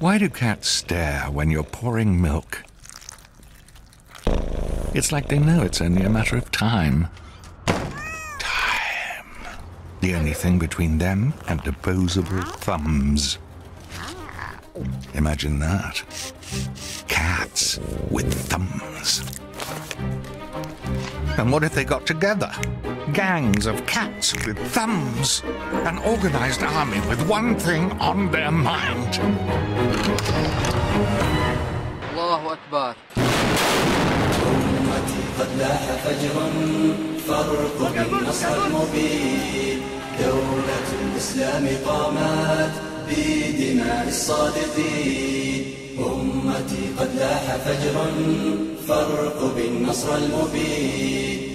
Why do cats stare when you're pouring milk? It's like they know it's only a matter of time. Time. The only thing between them and opposable thumbs. Imagine that. Cats with thumbs. And what if they got together? Gangs of cats with thumbs. An organized army with one thing on their mind. Allahu Akbar. أمتي قد لاح فجر فارقب النصر المبين دولة الإسلام قامت بدماء الصادقين أمتي قد لاح فجر فارقب النصر المبين